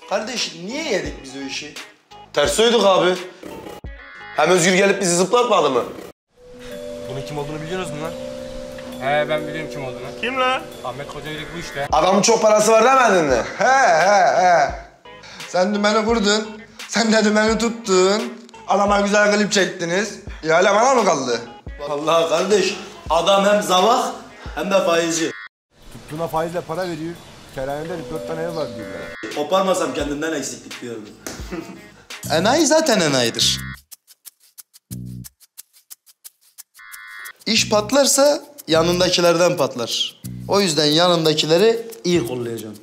Kardeş niye yedik biz o işi? Ters uyduk abi. Hem Özgür gelip bizi zıplatmadı mı? Bunun kim olduğunu biliyorsunuz mu lan? He ben biliyorum kim olduğunu. Kim lan? Ahmet Kocayılık bu işte. Adamın çok parası var demedin mi? He. Sen dümeni kurdun. Sen de dümeni tuttun. Adama güzel klip çektiniz. İhale bana mı kaldı? Vallahi kardeş, adam hem zavak hem de faizci. Tuttuğuna faizle para veriyor. Kerhanede 4 tane ev var diyorlar. Koparmasam kendimden eksiklik diyordu. Enayi zaten enayidir. İş patlarsa yanındakilerden patlar. O yüzden yanındakileri iyi kollayacaksın.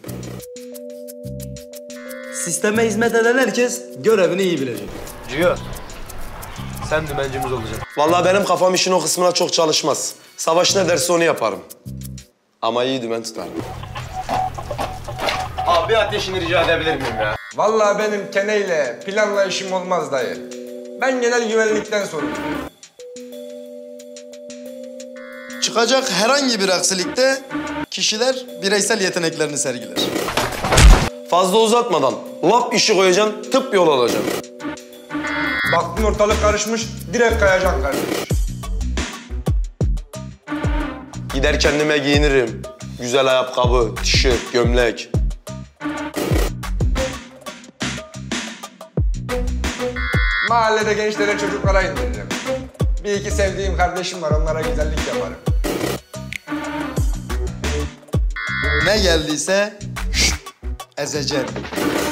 Sisteme hizmet eden herkes görevini iyi bilecek. Ciyo. Sen dümencimiz olacaksın. Vallahi benim kafam işin o kısmına çok çalışmaz. Savaş ne derse onu yaparım. Ama iyi dümen tutarım. Abi bir ateşini rica edebilir miyim ya? Vallahi benim keneyle, planla işim olmaz dayı. Ben genel güvenlikten sorumluyum. Çıkacak herhangi bir aksilikte kişiler bireysel yeteneklerini sergiler. Fazla uzatmadan lap işi koyacaksın, tıp yol alacaksın. Baktın ortalık karışmış, direkt kayacaksın kardeş. Gider kendime giyinirim. Güzel ayakkabı, tişört, gömlek. Mahallede gençlere, çocuklara indireceğim. Bir iki sevdiğim kardeşim var, onlara güzellik yaparım. Ne geldiyse ezeceğim.